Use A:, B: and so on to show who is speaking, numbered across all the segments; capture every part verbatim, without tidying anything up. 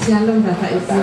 A: Shalom Bapak Ibu,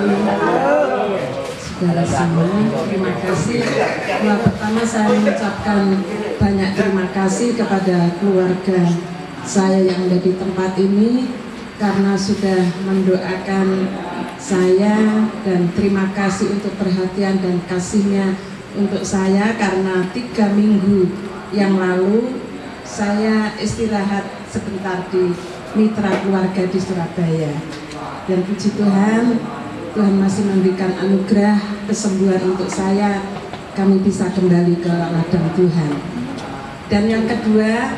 A: saudara semua, terima kasih. Nah, pertama saya mengucapkan banyak terima kasih kepada keluarga saya yang ada di tempat ini karena sudah mendoakan saya, dan terima kasih untuk perhatian dan kasihnya untuk saya karena tiga minggu yang lalu saya istirahat sebentar di Mitra Keluarga di Surabaya. Dan puji Tuhan, Tuhan masih memberikan anugerah kesembuhan untuk saya, kami bisa kembali ke ladang Tuhan. Dan yang kedua,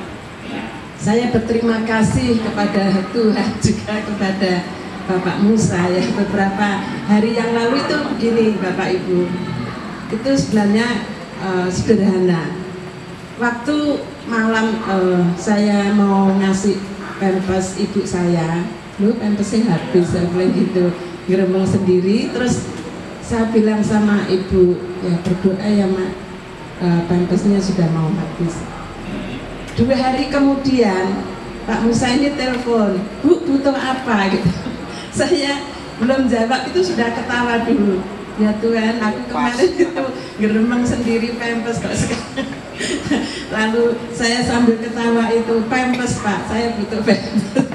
A: saya berterima kasih kepada Tuhan juga kepada Bapak Musa ya. Beberapa hari yang lalu itu begini Bapak Ibu, itu sebenarnya uh, sederhana. Waktu malam uh, saya mau ngasih pampers ibu saya, lu pampasnya habis, saya bilang gitu, ngeremeng sendiri. Terus saya bilang sama ibu, ya berdoa ya mak, uh, pampasnya sudah mau habis. Dua hari kemudian Pak Musa ini telepon, Bu butuh apa gitu. Saya belum jawab, itu sudah ketawa dulu. Ya Tuhan, aku kemarin itu ngeremeng sendiri pampers kok sekarang. Lalu saya sambil ketawa itu, pampers Pak, saya butuh pampers.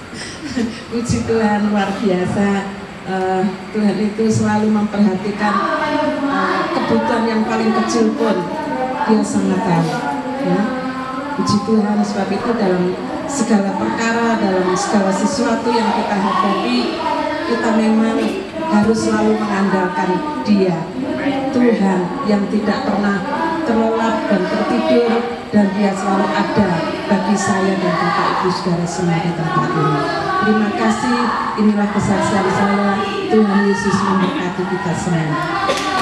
A: Puji Tuhan, luar biasa. uh, Tuhan itu selalu memperhatikan uh, kebutuhan yang paling kecil pun Dia sangat tahu ya. Puji Tuhan, sebab itu dalam segala perkara, dalam segala sesuatu yang kita hadapi, kita memang harus selalu mengandalkan Dia, Tuhan yang tidak pernah terlelap dan tertidur, dan Dia selalu ada bagi saya dan Bapak Ibu saudara semua di tempat ini. Terima kasih, inilah kesaksian saya. Tuhan Yesus memberkati kita semua.